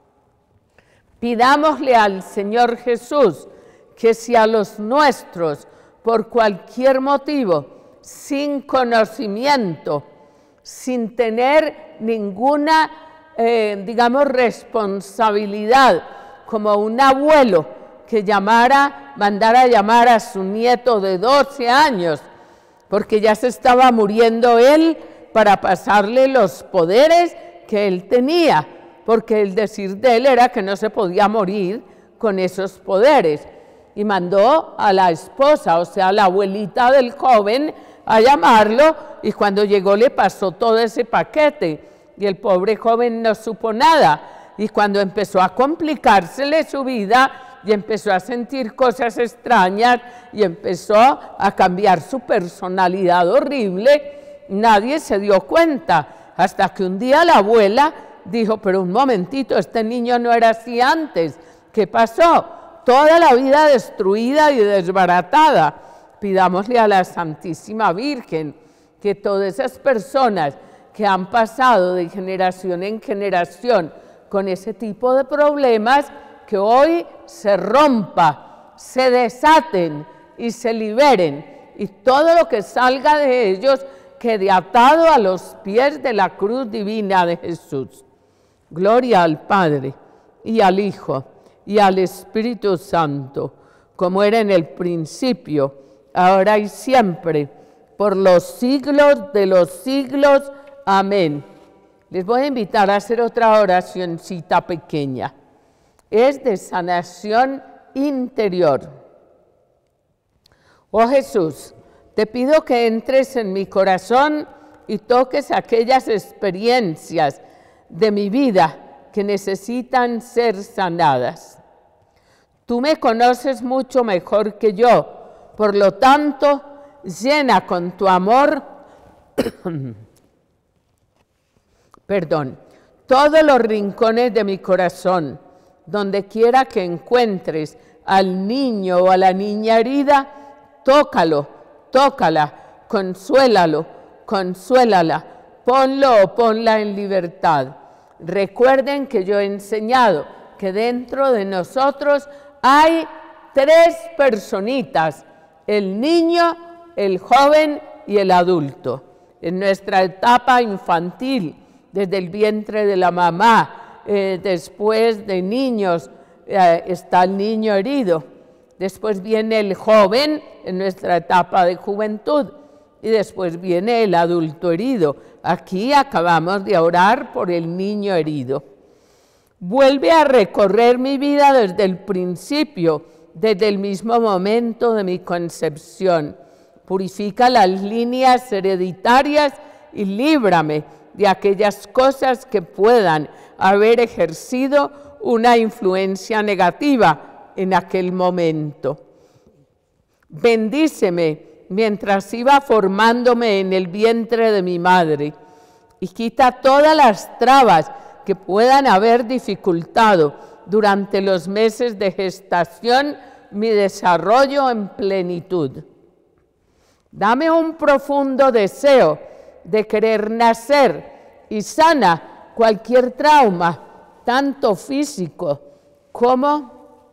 Pidámosle al Señor Jesús que si a los nuestros, por cualquier motivo, sin conocimiento, sin tener ninguna, eh, digamos, responsabilidad, como un abuelo que llamara, mandara a llamar a su nieto de doce años, porque ya se estaba muriendo él para pasarle los poderes que él tenía, porque el decir de él era que no se podía morir con esos poderes. Y mandó a la esposa, o sea, a la abuelita del joven, a llamarlo y cuando llegó le pasó todo ese paquete y el pobre joven no supo nada. Y cuando empezó a complicársele su vida y empezó a sentir cosas extrañas y empezó a cambiar su personalidad horrible, nadie se dio cuenta hasta que un día la abuela dijo, pero un momentito, este niño no era así antes. ¿Qué pasó? Toda la vida destruida y desbaratada. Pidámosle a la Santísima Virgen que todas esas personas que han pasado de generación en generación con ese tipo de problemas, que hoy se rompa, se desaten y se liberen, y todo lo que salga de ellos quede atado a los pies de la cruz divina de Jesús. Gloria al Padre, y al Hijo, y al Espíritu Santo, como era en el principio, ahora y siempre, por los siglos de los siglos. Amén. Les voy a invitar a hacer otra oracioncita pequeña. Es de sanación interior. Oh Jesús, te pido que entres en mi corazón y toques aquellas experiencias de mi vida que necesitan ser sanadas. Tú me conoces mucho mejor que yo, por lo tanto, llena con tu amor, perdón, todos los rincones de mi corazón, donde quiera que encuentres al niño o a la niña herida, tócalo, tócala, consuélalo, consuélala, ponlo o ponla en libertad. Recuerden que yo he enseñado que dentro de nosotros hay tres personitas, el niño, el joven y el adulto. En nuestra etapa infantil, desde el vientre de la mamá, eh, después de niños, eh, está el niño herido. Después viene el joven en nuestra etapa de juventud y después viene el adulto herido. Aquí acabamos de orar por el niño herido. Vuelve a recorrer mi vida desde el principio, desde el mismo momento de mi concepción. Purifica las líneas hereditarias y líbrame de aquellas cosas que puedan haber ejercido una influencia negativa en aquel momento. Bendíceme mientras iba formándome en el vientre de mi madre y quita todas las trabas que puedan haber dificultado durante los meses de gestación mi desarrollo en plenitud. Dame un profundo deseo de querer nacer y sana cualquier trauma, tanto físico como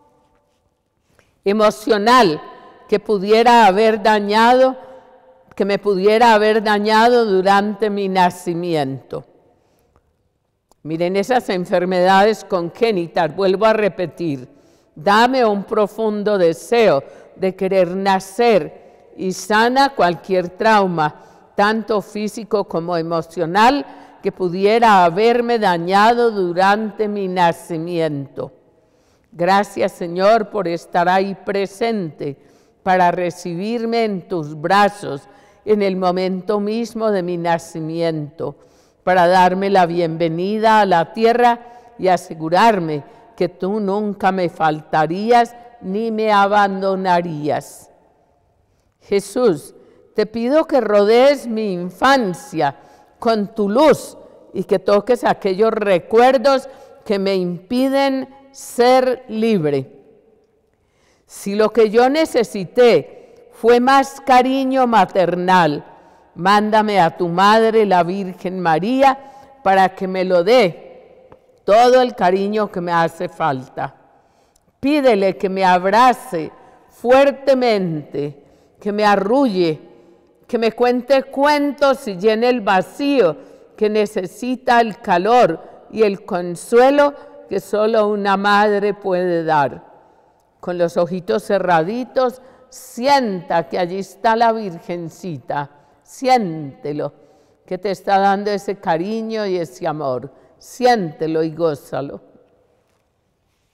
emocional, que pudiera haber dañado, que me pudiera haber dañado durante mi nacimiento. Miren, esas enfermedades congénitas, vuelvo a repetir, dame un profundo deseo de querer nacer y sana cualquier trauma, tanto físico como emocional, que pudiera haberme dañado durante mi nacimiento. Gracias, Señor, por estar ahí presente para recibirme en tus brazos en el momento mismo de mi nacimiento, para darme la bienvenida a la tierra y asegurarme que tú nunca me faltarías ni me abandonarías. Jesús, te pido que rodees mi infancia con tu luz y que toques aquellos recuerdos que me impiden ser libre. Si lo que yo necesité fue más cariño maternal, mándame a tu madre, la Virgen María, para que me lo dé todo el cariño que me hace falta. Pídele que me abrace fuertemente, que me arrulle, que me cuente cuentos y llene el vacío que necesita el calor y el consuelo que solo una madre puede dar. Con los ojitos cerraditos, sienta que allí está la Virgencita, siéntelo, que te está dando ese cariño y ese amor, siéntelo y gózalo.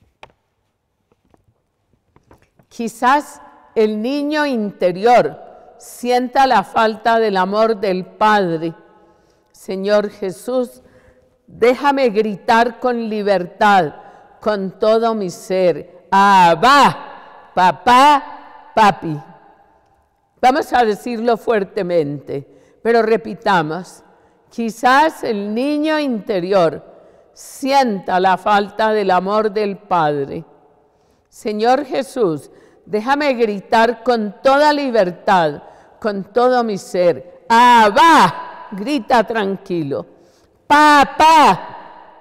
Quizás el niño interior sienta la falta del amor del Padre. Señor Jesús, déjame gritar con libertad, con todo mi ser. Abba, papá, papi. Vamos a decirlo fuertemente, pero repitamos. Quizás el niño interior sienta la falta del amor del Padre. Señor Jesús, déjame gritar con toda libertad, con todo mi ser. Abba, grita tranquilo. Papá,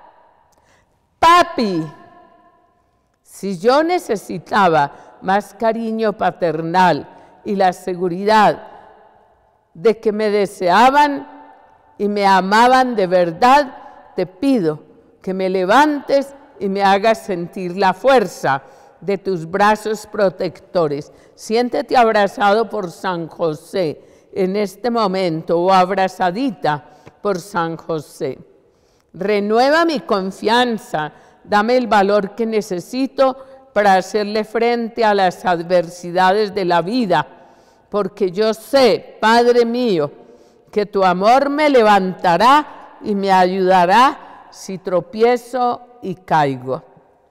papi. Si yo necesitaba más cariño paternal y la seguridad de que me deseaban y me amaban de verdad, te pido que me levantes y me hagas sentir la fuerza de tus brazos protectores. Siéntete abrazado por San José en este momento o abrazadita por San José. Renueva mi confianza, dame el valor que necesito para hacerle frente a las adversidades de la vida, porque yo sé, Padre mío, que tu amor me levantará y me ayudará si tropiezo y caigo.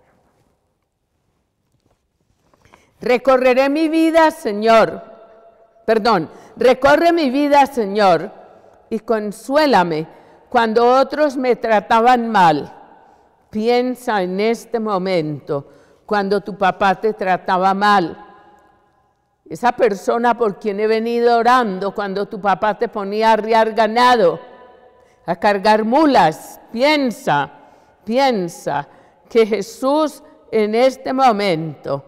Recorreré mi vida, Señor, perdón, recorre mi vida, Señor, y consuélame cuando otros me trataban mal. Piensa en este momento, cuando tu papá te trataba mal. Esa persona por quien he venido orando, cuando tu papá te ponía a arriar ganado, a cargar mulas. Piensa, piensa que Jesús en este momento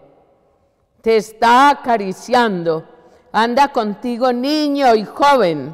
te está acariciando. Anda contigo, niño y joven.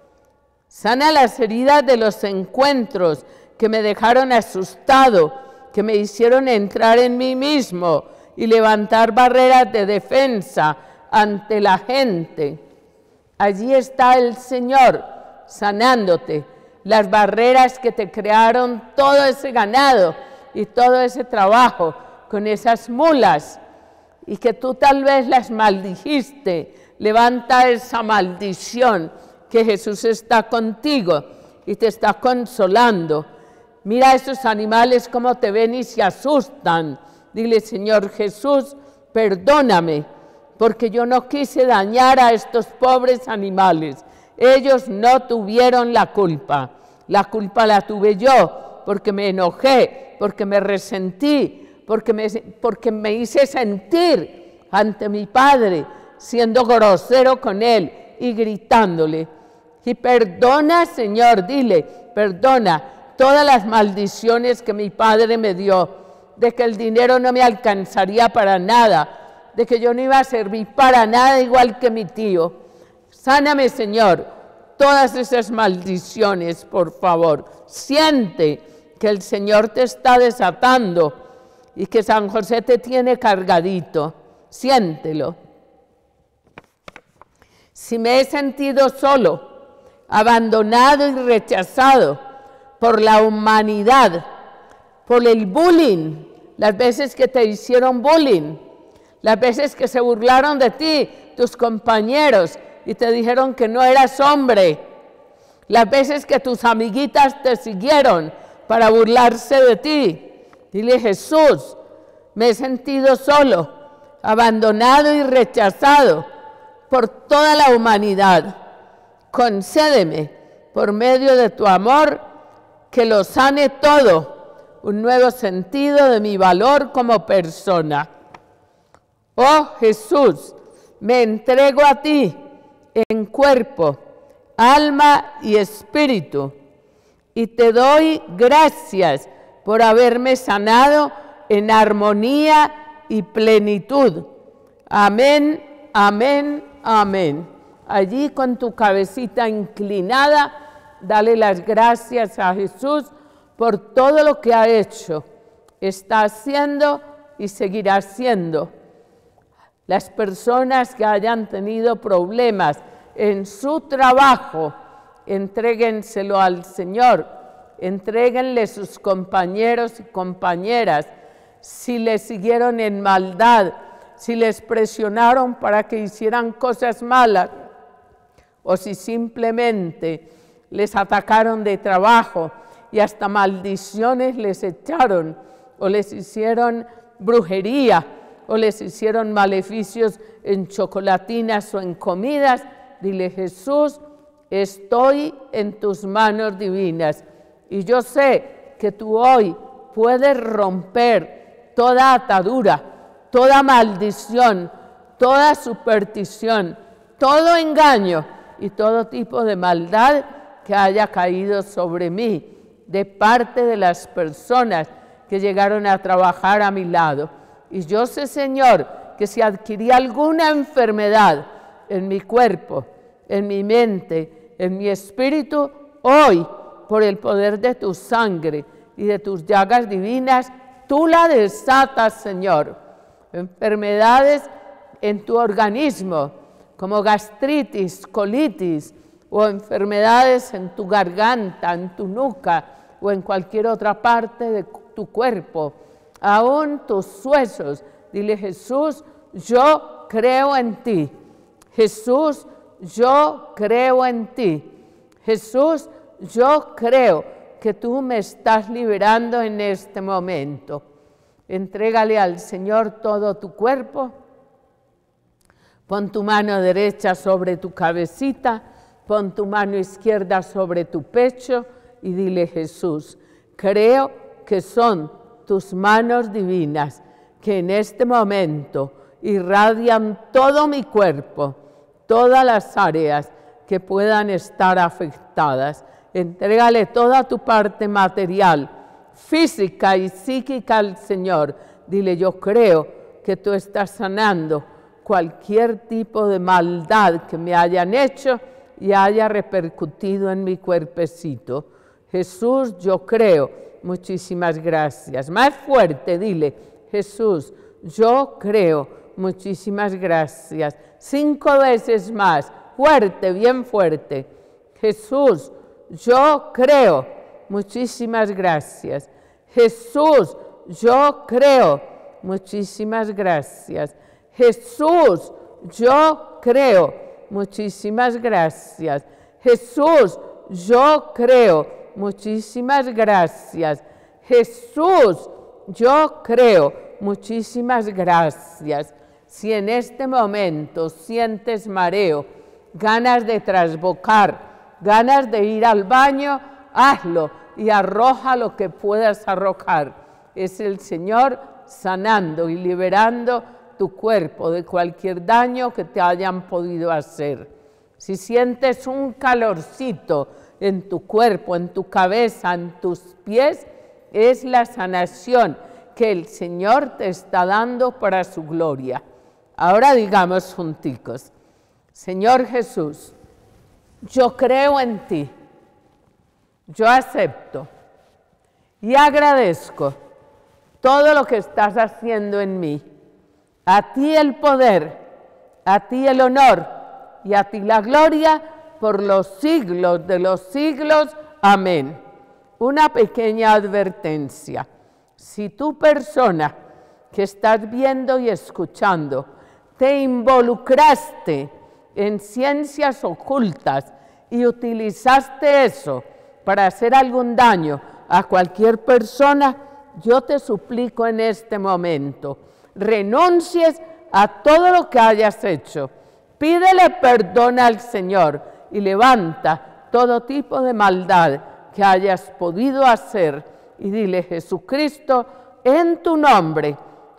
Sana las heridas de los encuentros que me dejaron asustado, que me hicieron entrar en mí mismo y levantar barreras de defensa ante la gente. Allí está el Señor sanándote las barreras que te crearon todo ese ganado y todo ese trabajo con esas mulas y que tú tal vez las maldijiste. Levanta esa maldición, que Jesús está contigo y te está consolando. Mira a esos animales cómo te ven y se asustan. Dile, Señor Jesús, perdóname, porque yo no quise dañar a estos pobres animales. Ellos no tuvieron la culpa. La culpa la tuve yo, porque me enojé, porque me resentí, porque me, porque me hice sentir ante mi Padre, siendo grosero con Él y gritándole. Y perdona, Señor, dile, perdona todas las maldiciones que mi Padre me dio, de que el dinero no me alcanzaría para nada, de que yo no iba a servir para nada igual que mi tío. Sáname, Señor, todas esas maldiciones, por favor. Siente que el Señor te está desatando y que San José te tiene cargadito. Siéntelo. Si me he sentido solo, abandonado y rechazado por la humanidad, por el bullying, las veces que te hicieron bullying, las veces que se burlaron de ti, tus compañeros, y te dijeron que no eras hombre, las veces que tus amiguitas te siguieron para burlarse de ti. Dile, Jesús, me he sentido solo, abandonado y rechazado por toda la humanidad. Concédeme, por medio de tu amor, que lo sane todo, un nuevo sentido de mi valor como persona. Oh Jesús, me entrego a ti en cuerpo, alma y espíritu, y te doy gracias por haberme sanado en armonía y plenitud. Amén, amén, amén. Allí con tu cabecita inclinada, dale las gracias a Jesús por todo lo que ha hecho, está haciendo y seguirá haciendo. Las personas que hayan tenido problemas en su trabajo, entréguenselo al Señor, entréguenle sus compañeros y compañeras. Si les siguieron en maldad, si les presionaron para que hicieran cosas malas, o si simplemente les atacaron de trabajo y hasta maldiciones les echaron, o les hicieron brujería, o les hicieron maleficios en chocolatinas o en comidas, dile: Jesús, estoy en tus manos divinas, y yo sé que tú hoy puedes romper toda atadura, toda maldición, toda superstición, todo engaño y todo tipo de maldad que haya caído sobre mí de parte de las personas que llegaron a trabajar a mi lado. Y yo sé, Señor, que si adquirí alguna enfermedad en mi cuerpo, en mi mente, en mi espíritu, hoy, por el poder de tu sangre y de tus llagas divinas, tú la desatas, Señor. Enfermedades en tu organismo, como gastritis, colitis, o enfermedades en tu garganta, en tu nuca, o en cualquier otra parte de tu cuerpo, aún tus huesos. Dile: Jesús, yo creo en ti. Jesús, yo creo en ti. Jesús, yo creo que tú me estás liberando en este momento. Entrégale al Señor todo tu cuerpo. Pon tu mano derecha sobre tu cabecita, pon tu mano izquierda sobre tu pecho y dile: Jesús, creo que son tus manos divinas que en este momento irradian todo mi cuerpo, todas las áreas que puedan estar afectadas. Entrégale toda tu parte material, física y psíquica al Señor. Dile: yo creo que tú estás sanando cualquier tipo de maldad que me hayan hecho y haya repercutido en mi cuerpecito. Jesús, yo creo. Muchísimas gracias. Más fuerte, dile: Jesús, yo creo. Muchísimas gracias. Cinco veces más. Fuerte, bien fuerte. Jesús, yo creo. Muchísimas gracias. Jesús, yo creo. Muchísimas gracias. Jesús, yo creo. Muchísimas gracias. Jesús, yo creo. Muchísimas gracias. Jesús, yo creo. Muchísimas gracias. Si en este momento sientes mareo, ganas de trasbocar, ganas de ir al baño, hazlo y arroja lo que puedas arrojar. Es el Señor sanando y liberando tu cuerpo de cualquier daño que te hayan podido hacer. Si sientes un calorcito en tu cuerpo, en tu cabeza, en tus pies, es la sanación que el Señor te está dando para su gloria. Ahora digamos junticos: Señor Jesús, yo creo en ti, yo acepto y agradezco todo lo que estás haciendo en mí. A ti el poder, a ti el honor y a ti la gloria por los siglos de los siglos. Amén. Una pequeña advertencia. Si tu persona que estás viendo y escuchando te involucraste en ciencias ocultas y utilizaste eso para hacer algún daño a cualquier persona, yo te suplico en este momento, renuncies a todo lo que hayas hecho. Pídele perdón al Señor y levanta todo tipo de maldad que hayas podido hacer y dile: Jesucristo, en tu nombre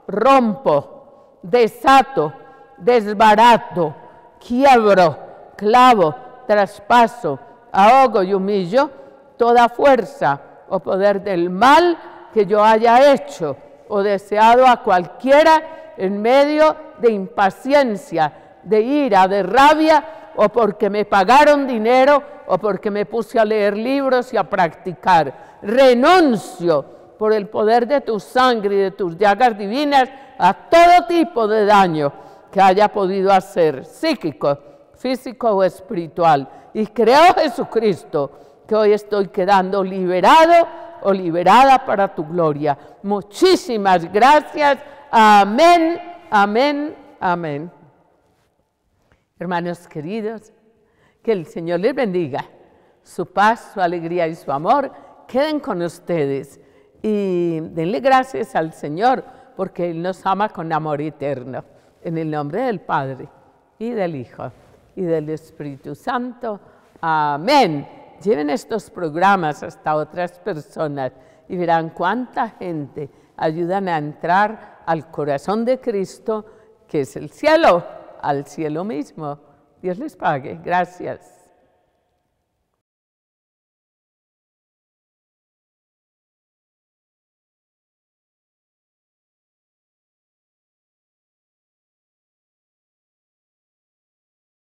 rompo, desato, desbarato, quiebro, clavo, traspaso, ahogo y humillo toda fuerza o poder del mal que yo haya hecho o deseado a cualquiera en medio de impaciencia, de ira, de rabia, o porque me pagaron dinero, o porque me puse a leer libros y a practicar. Renuncio por el poder de tu sangre y de tus llagas divinas a todo tipo de daño que haya podido hacer, psíquico, físico o espiritual. Y creo, Jesucristo, que hoy estoy quedando liberado o liberada para tu gloria. Muchísimas gracias. Amén, amén, amén. Hermanos queridos, Que el Señor les bendiga. Su paz, su alegría y su amor queden con ustedes. Y denle gracias al Señor porque Él nos ama con amor eterno. En el nombre del Padre y del Hijo y del Espíritu Santo. Amén. Lleven estos programas hasta otras personas y verán cuánta gente ayudan a entrar al corazón de Cristo, que es el cielo, al cielo mismo. Dios les pague. Gracias.